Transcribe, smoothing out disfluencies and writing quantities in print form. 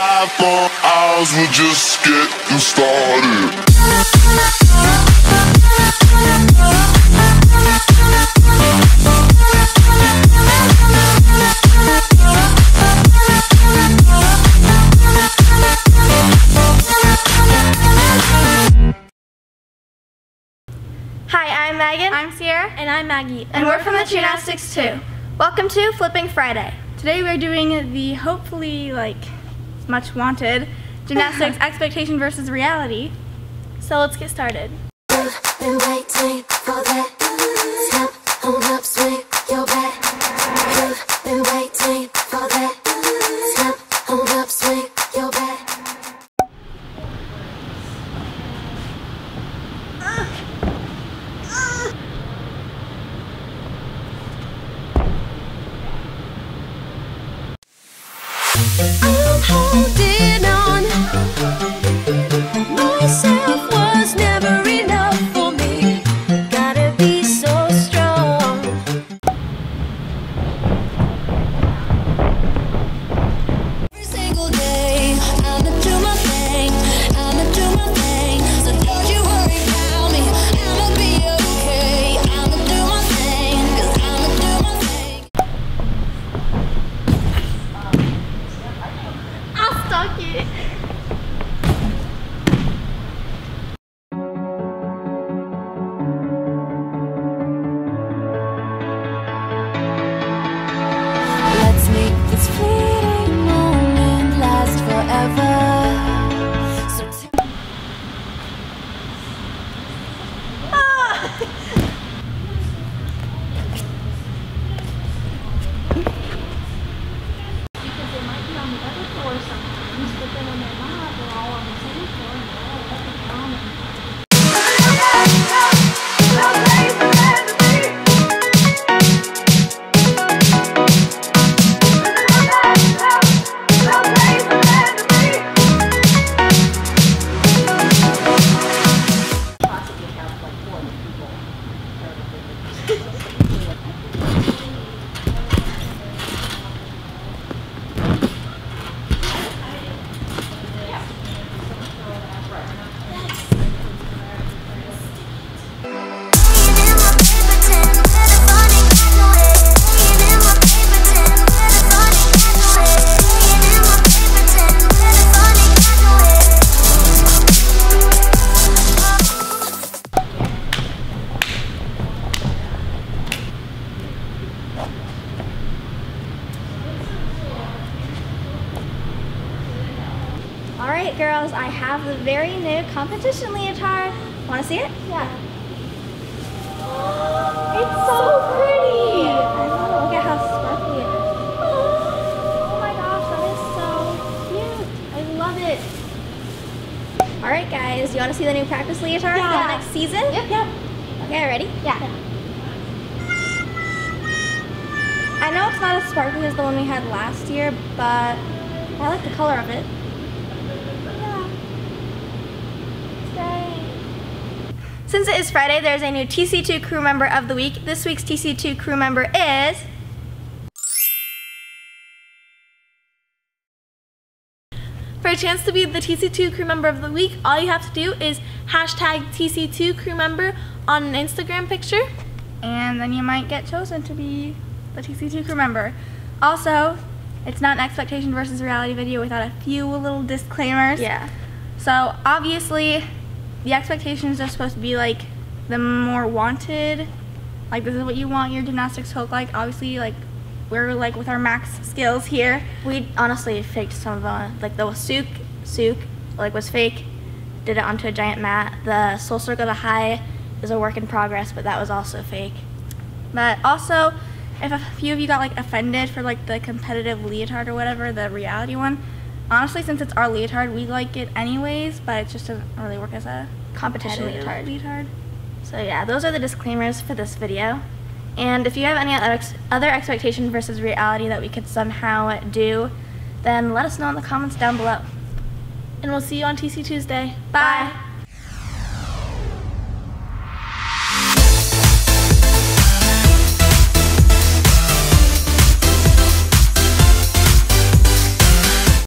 5 more hours, we're just getting started. Hi, I'm Megan. I'm Sierra. And I'm Maggie. And we're from the Gymnastics 2. Welcome to Flipping Friday. Today we're doing the hopefully much wanted gymnastics expectation versus reality. So let's get started. Been waiting for that step on up, swing your back. You've been waiting for that step on up, swing your back. I'm holding on. Myself was never enough for me. Gotta be so strong. Every single day, I'ma do my thing. I'ma do my thing. So don't you worry about me. I'ma be okay. I'ma do my thing. 'Cause I'ma do my thing. I'll stalk it. Let's make this fleeting moment last forever. So Because they might be on the other floor sometimes, but then when they're not, they're all on the same floor and they're all up and down. Alright girls, I have the very new competition leotard. Want to see it? Yeah. It's so pretty! I know, look at how sparkly it is. Oh my gosh, that is so cute. I love it. Alright guys, you want to see the new practice leotard for the next season? Yep. Okay, ready? Yeah. I know it's not as sparkly as the one we had last year, but I like the color of it. Since it is Friday, there's a new TC2 crew member of the week. This week's TC2 crew member is... For a chance to be the TC2 crew member of the week, all you have to do is hashtag TC2 crew member on an Instagram picture, and then you might get chosen to be the TC2 crew member. Also, it's not an expectation versus reality video without a few little disclaimers. Yeah. So obviously, the expectations are supposed to be the more wanted, this is what you want your gymnastics to look like. Obviously, we're with our max skills here. We honestly faked some of the souk was fake, did it onto a giant mat. The soul circle to high is a work in progress, but that was also fake. But also, if a few of you got offended for the competitive leotard or whatever, the reality one, honestly, since it's our leotard, we like it anyways, but it just doesn't really work as a Competition competitive leotard. So yeah, those are the disclaimers for this video. And if you have any other expectation versus reality that we could somehow do, then let us know in the comments down below. And we'll see you on TC Tuesday. Bye.